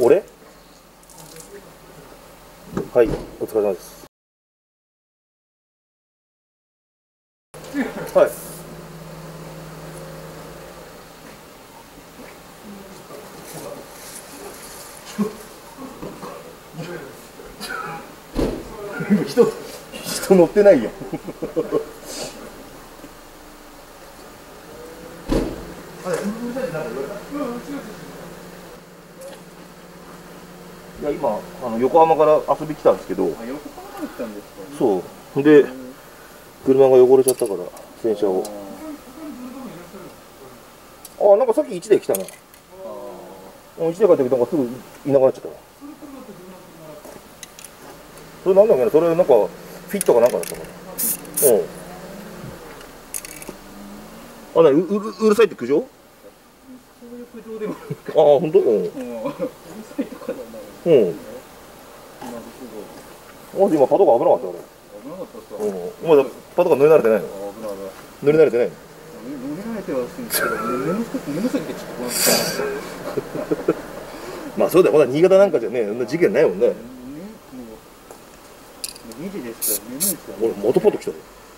俺はい、お疲れ様です。はい。人乗ってないよ。いや、今横浜から遊び来たんですけど。 横浜から来たんですか。 そうで車が汚れちゃったから洗車を。あ、なんかさっき1台来たな。1台帰ったけどなんかすぐいなくなっちゃったわ。それなんだっけな、それなんかフィットかなんかだったかな。うん。うるさいって苦情？ そういう苦情でも。 ああ、本当？うん。うるさいとかじゃない。 ん。マジ今パトカー危なかった俺。 危なかったっすか。 お前パトカー乗り慣れてないの？ 危ない危ない。 乗り慣れてないの？ 乗り慣れてはするんですけど、眠すぎてちょっと怖い。 まあそうだよ、まだ新潟なんかじゃね、そんな事件ないもんね。 もう2時ですから眠いですよね。 俺元パト来たよ。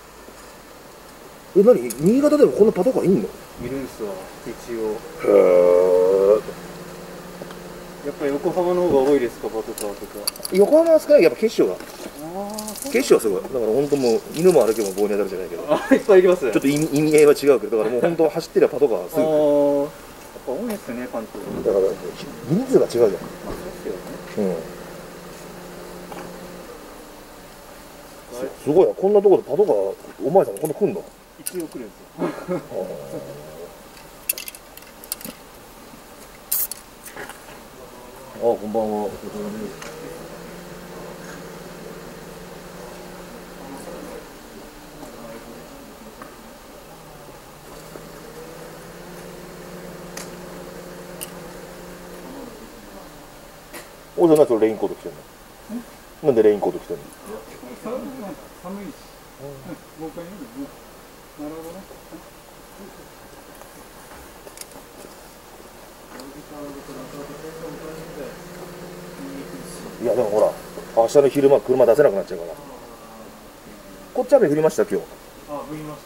何？新潟でもこんなパトカーいんの？ いるんすわ、一応。 へえ。 やっぱり横浜の方が多いですか、パトカーとか。 横浜は少ないけど、やっぱ決勝が。決勝はすごい。だから本当もう犬も歩けば棒に当たるじゃないけど。 あ、いっぱいいります。 ちょっと意味合いは違うけど、だからもう本当走ってりゃパトカーはすぐ。 やっぱ多いですね、関東。 だから人数が違うじゃん。 そうですよね。 うん。すごいな、こんなところでパトカー、お前さんこんな来んの？ 一応来るんですよ。 あ、こんばんは。おじゃないとレインコート着てんの？なんでレインコート着てんの？ 寒いし。もう一回見る？なるほどね。 いやでもほら、明日の昼間車出せなくなっちゃうから。こっち雨降りました今日。 あ、降りました。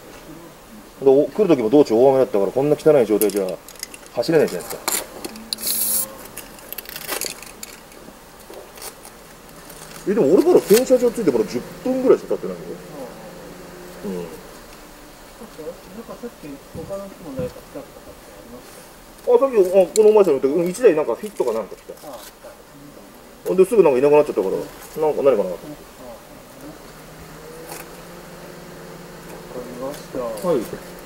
で来る時も道中大雨だったからこんな汚い状態じゃ走れないじゃないですか。でも俺から洗車場ついてから10分ぐらいしか経ってないよ。うん。 なんかさっき他の人も誰か来たとかってありました？ あ、さっきこのお前さんの言って1台なんかフィットかなんか来た。ほんですぐなんかいなくなっちゃったから、なんか何かなと思って。 わかりました。 はい。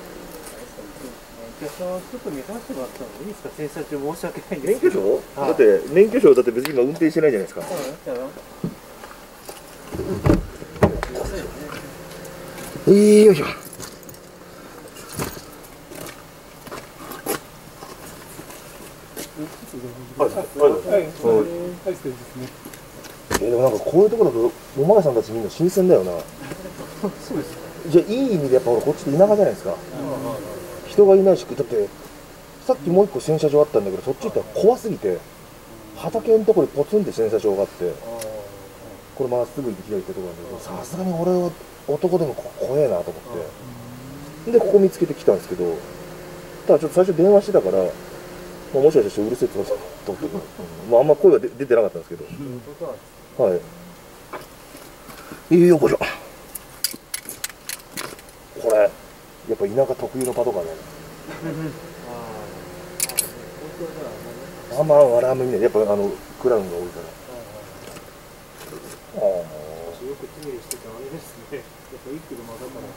免許証ちょっと見させてもらったのいいですか？洗車中申し訳ないんです免許けど。 証？だって免許証だって別に今運転してないじゃないですか。よいしょ。でもなんかこういうところだとお前さんたちみんな新鮮だよな。 そうです。 じゃあいい意味でやっぱ俺こっちって田舎じゃないですか。人がいないし、だってさっきもう一個洗車場あったんだけど、そっち行ったら怖すぎて畑のところにポツンって洗車場があって、これまっすぐ行って左行ってところなんだけど、さすがに俺は男でも怖えなと思ってでここ見つけてきたんですけど、ただちょっと最初電話してたから、まあ、もしかしてうるせえってことだと思って、まあ、あんま声は出てなかったんですけど、はい。よっこいしょ。これやっぱ田舎特有のパトカーだね。あんま笑わないね、やっぱクラウンが多いから。 よく手入れしててあれですね。やっぱいい車だから。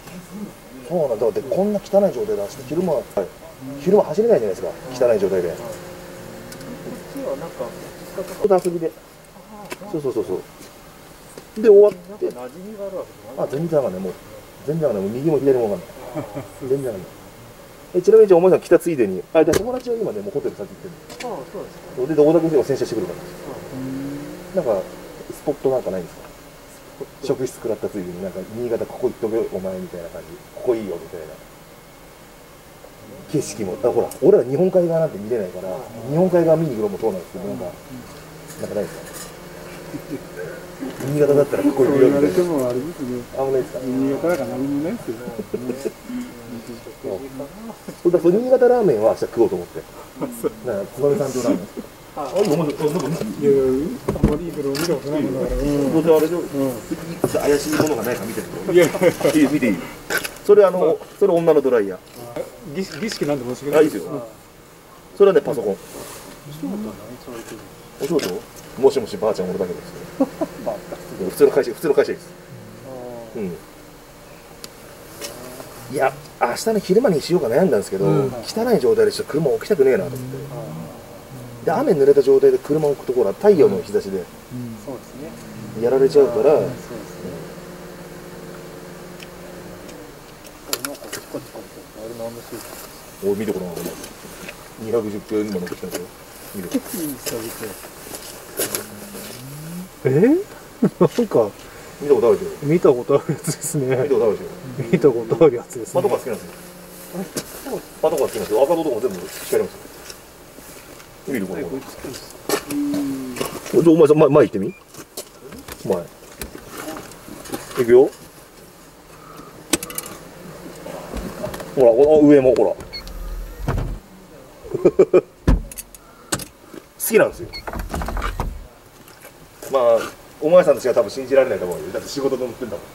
そうなんだ。でこんな汚い状態で走って昼間走れないじゃないですか、汚い状態で。こっちはなんかちょっと遊びで。そうで終わって。 馴染みがあるわけじゃない。 あ、全然わかんない。もう全然わかんない。右も左もわかんない。全然わかんない。ちなみにじゃあお前さん来たついでに、友達は今ねもうホテル先行ってる。 ああ、そうですか。 で大竹先生が洗車してくるから。なんかスポットなんかないんですか？職質食らったついでになんか新潟ここ行っとけよお前みたいな感じ、ここいいよみたいな。 景色も、ほら、俺ら日本海側なんて見れないから、日本海側見に行くのもそうなんですけど、なんかないですか。新潟だったらここにいるみたいな。 言われてもあれですね。 あんまないですか。 新潟だから何もないですよ。 そうだ、新潟ラーメンは明日食おうと思って。なんか燕三条ラーメン。あ、いい、面白い。 いやいや、あんまりいいけど見たことないものだから。 どうせあれでしょ。怪しいものがないか見てると。 いやいや、 いい、見ていい。それそれ女のドライヤー。 儀式なんで申し訳あ、 ないい。 いですよ。それはね、パソコン。 お仕事は何されてるの？ お仕事？もしもしばあちゃん俺だけです。普通の会社です。うん。いや、明日の昼間にしようか悩んだんですけど、汚い状態でちょっと車置きたくねえなと思って。で、雨濡れた状態で車を置くところは太陽の日差しでそうですね。 やられちゃうから、 そうですね。なんかチコチコとあれなんでしょうか。 おい見てこな210キロにも乗ってきたんですよ。見て。 なんか見たことあるでしょ。 見たことあるやつですね。 見たことあるでしょ。 見たことあるやつですね。 パトカー好きなんですよ。パトカー好きなんですよ。赤道とかも全部光りますよ。見るこれ。じゃあお前さん前行ってみ。前。行くよ。ほら、上もほら。好きなんですよ。まあ、お前さんとしか多分信じられないと思うよ。だって仕事で乗ってんだもん。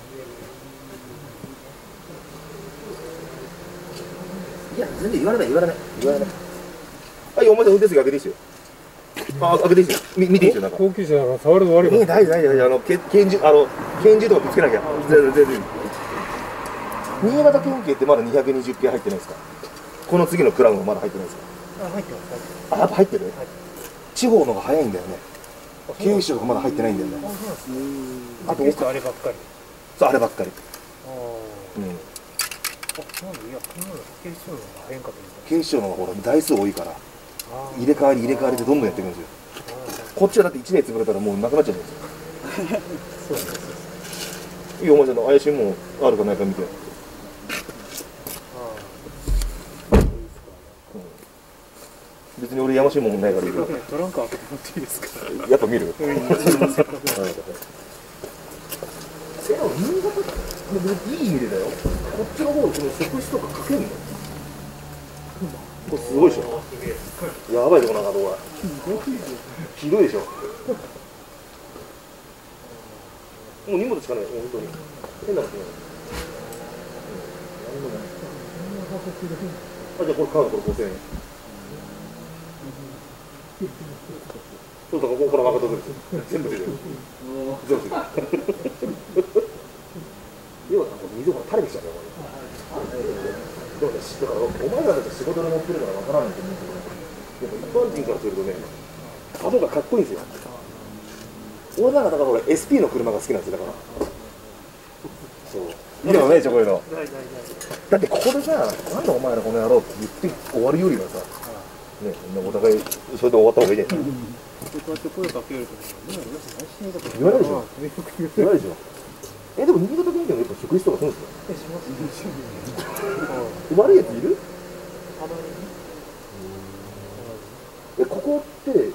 いや、全然言われない。はい、お前さん運転席開けていいですよ。あ、開けていいですよ。見ていいですよ、なんか。 高級車だから触るの悪いもん。 大丈夫。拳銃とかぶつけなきゃ。全然。新潟県警ってまだ220系入ってないですか。この次のクラウンはまだ入ってないですか。 入ってます。 あ、やっぱ入ってる。地方の方が早いんだよね。警視庁とかまだ入ってないんだよね。あとあればっかり。 そう、あればっかり。 なんでいや、この警視庁の方が早いんかと思った。 警視庁の方がほら台数多いから入れ替わりでどんどんやっていくんですよ。こっちはだって1年潰れたらもうなくなっちゃうんですよ。そうです。いいよ、お前さんの怪しいもんあるかないか見て。別に俺やましいもんないからいいよ。 トランク開けてもらっていいですか。 やっぱ見る。新潟いい意味でだよ。こっちの方この食事とかかけんの。これすごいでしょ。やばいとこなんかどこひどいでしょ。もう荷物しかない。本当に変なことない。あ、じゃあこれ買うのこれ5000円。そうだからこれ分かったとですよ。全部出てる。全部出てる。要は水が垂れてきちゃうよ。でもね、だからお前らだって仕事で乗ってるから分からないと思うけど、でも一般人からするとね、角がかっこいいんですよ。俺なんかだから俺 SP の車が好きなんですよ。だからそういいよね、こういうの。だってここでさ、なんだお前らこの野郎って言って終わるよりはさ、ね、お互いそれで終わった方がいいじゃないですか。 こうやって声かけると言わないでしょ。言わないでしょ。でも新潟県警のやっぱ職質とかするんですよ。します。悪いやついる？たまに。ここって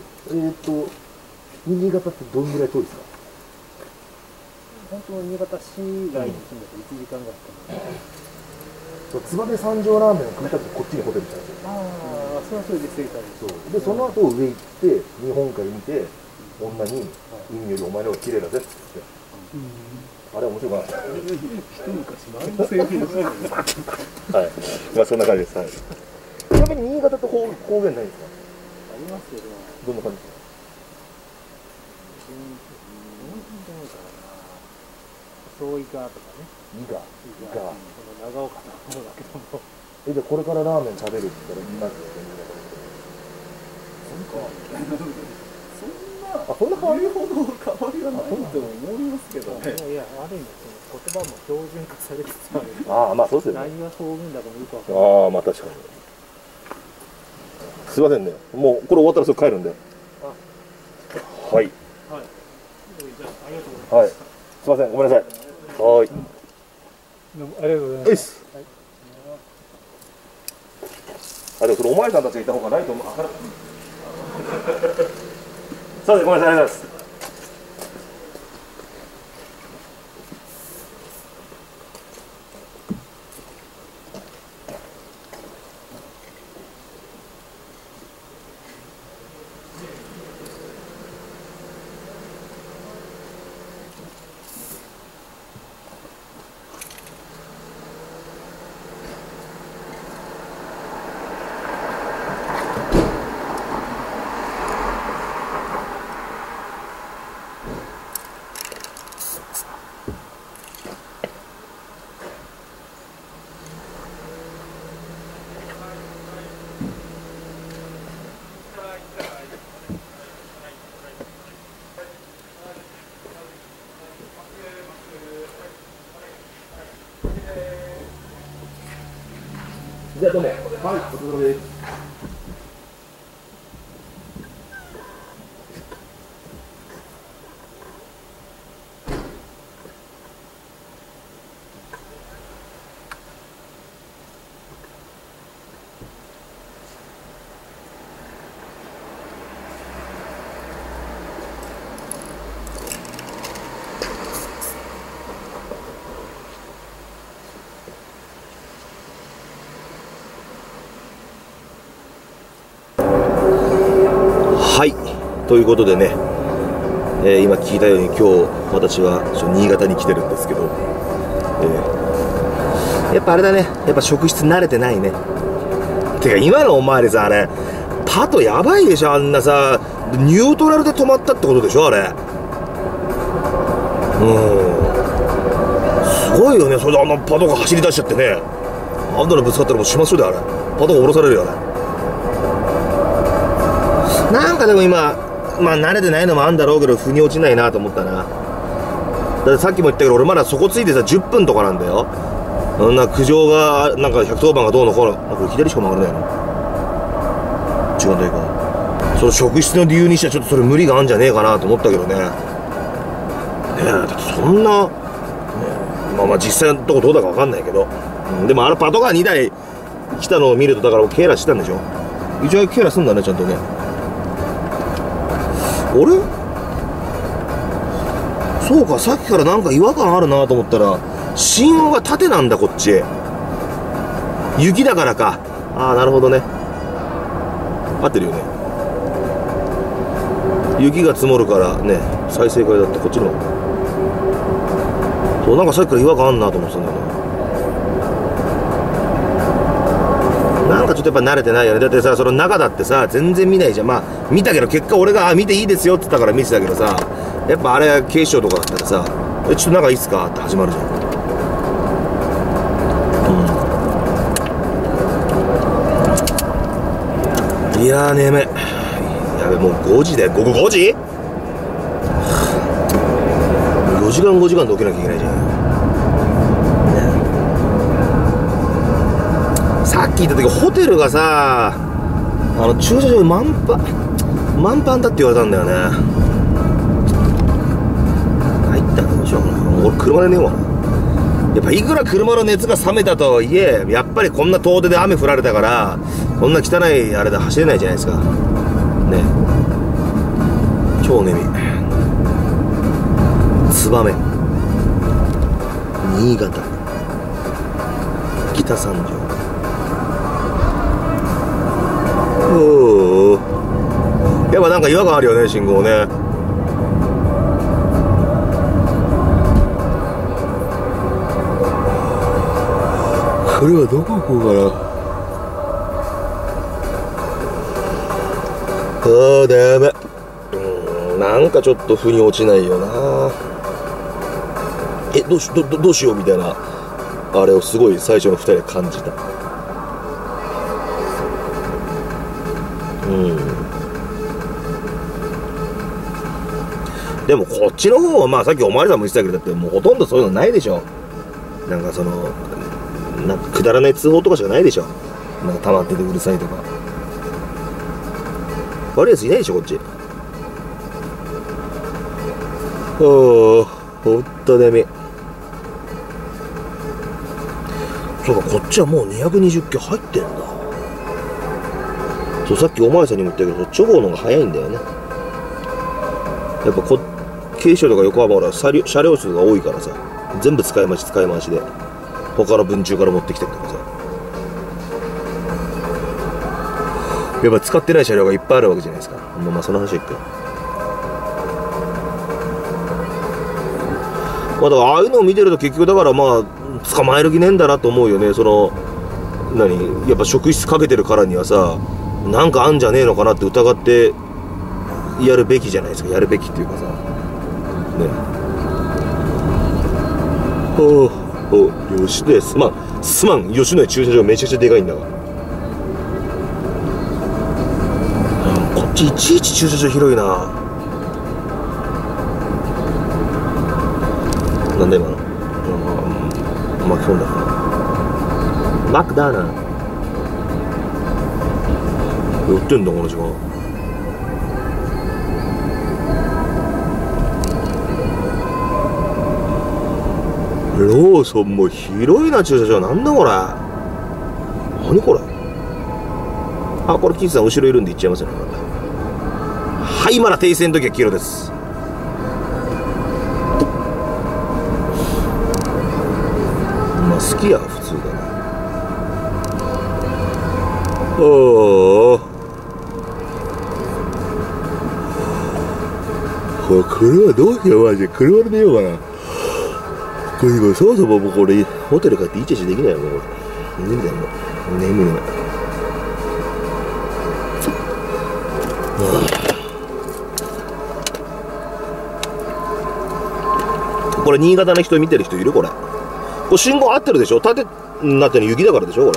新潟ってどんぐらい遠いですか？ 本当に新潟市外に住んでて1時間ぐらいかかる。 燕三条ラーメンを食いたくてこっちにホテル来たんですよ。 ああ、それはそれで正解です。 そうで、その後上行って日本海見て女に海よりお前の方が綺麗だぜって言って、あれ面白くなかった。一昔前のセーフですね。はい、まあそんな感じです。はい。ちなみに新潟と方言ないですか？ ありますけど、 どんな感じですか？ そういかとかね。 いが。 長岡の方だけども。 じゃあこれからラーメン食べるって言ったら何ですか？そんな変わるほど変わりはないと思いますけどね。 いや、ある意味言葉も標準化されつつある。 ああ、まあそうですよね。 何が方言だかもよくわからない。 ああ、まあ確かに。すいませんね。もうこれ終わったらすぐ帰るんで。はい。はい。はい。すいません。ごめんなさい。はい。 どうもありがとうございます。 あ、でもそれお前さんたちがいた方がライトも明るくそうです、ごめんなさい、ありがとうございます。じゃあどうも、はい、お疲れ様です。はい、ということでね、今聞いたように今日私は新潟に来てるんですけど、やっぱあれだね、やっぱ職質慣れてないね。てか今のお前でさ、あれパトやばいでしょ、あんなさニュートラルで止まったってことでしょあれ。すごいよね、それであんなパトが走り出しちゃってね。あんなのぶつかったらもうしましょうだよあれ。パトが降ろされるよね。なんかでも今、まあ慣れてないのもあるんだろうけど、腑に落ちないなと思ったな。だってさっきも言ったけど、俺まだそこついてさ10分とかなんだよ。そんな苦情がなんか110番がどうのこうの、これ左しか曲がれないの違うんだよか。その職質の理由にしてはちょっとそれ無理があるんじゃねえかなと思ったけどね。ねえ、だってそんな、ね、まあ実際のとこどうだか分かんないけど、でもあのパトカー2台来たのを見ると、だからケーラしてたんでしょ。一応ケーラすんだねちゃんとね。あれそうか、さっきからなんか違和感あるなと思ったら、信号が縦なんだこっち。雪だからか。ああなるほどね、合ってるよね。雪が積もるからね、再生会だってこっちの。そう、なんかさっきから違和感あるなと思ってたんだよね。なんかちょっとやっぱ慣れてないよね。だってさ、その中だってさ全然見ないじゃん。まあ見たけど結果俺が見ていいですよって言ったから見てたけどさ、やっぱあれ警視庁とかだったらさ、ちょっと中いいっすかって始まるじゃん。いやー眠い。やべ、もう5時だよ。午後5時 ?4 時間5時間で起きなきゃいけないじゃん。さっき言った時ホテルがさ、駐車場満帆だって言われたんだよね。入ったらどうしようかな。俺車で寝ようかな。やっぱいくら車の熱が冷めたとはいえ、やっぱりこんな遠出で雨降られたから、こんな汚いあれで走れないじゃないですかね。超眠い。燕、新潟、北三条。やっぱなんか違和感あるよね、信号ね。これはどこ行こうかな。ダメ。なんかちょっと腑に落ちないよな。どうしようみたいなあれをすごい最初の2人で感じた。でもこっちの方はまあさっきお前らも言ってたけど、だってもうほとんどそういうのないでしょ。なんかそのなんかくだらない通報とかしかないでしょ。なんか溜まっててうるさいとか。悪いやついないでしょこっち。ほんと眠い。そうか、こっちはもう220キロ入ってんだ。 そう、さっきお前さんにも言ったけど、そっち方の方が早いんだよね。やっぱ京州とか横浜は車両数が多いからさ、全部使い回しで他の分中から持ってきたりとかさ、やっぱ使ってない車両がいっぱいあるわけじゃないですか。まあその話は言って、まあだからああいうのを見てると結局だからまあ捕まえる気ねえんだなと思うよね。そのやっぱ職質かけてるからにはさ、なんかあんじゃねえのかなって疑ってやるべきじゃないですか。やるべきっていうかさね。吉野家すまん吉野家駐車場めちゃくちゃでかいんだが、こっちいちいち駐車場広いな。なんだ今の巻き込んだかマクダーナ寄ってんだこの時間。ローソンも広いな駐車場。なんだこれ、何これ。あ、これキッズさん後ろいるんで行っちゃいますよね。はい、まだ停戦の時は黄色です。まあ好きや普通だな。これ車どうしよう、マジで車で寝ようかな。これそもそももうこれホテル帰ってイチャイチャできないよもう。これ眠いもう眠い。これ新潟の人見てる人いる？これ信号合ってるでしょ。縦になってるの雪だからでしょこれ。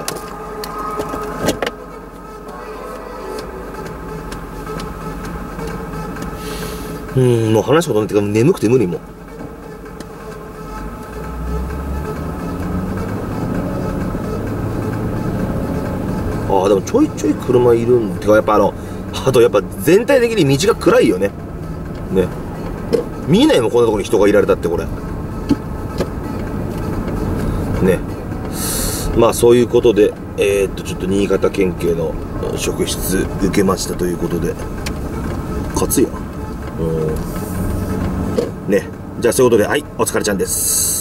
もう話すことないっていうか眠くて無理もう。でもちょいちょい車いるんてか、やっぱあとやっぱ全体的に道が暗いよね。見えないもんこんなところに人がいられたってこれね。まあそういうことでちょっと新潟県警の職質受けましたということで、勝つよね。じゃあそういうことで、はい、お疲れちゃんです。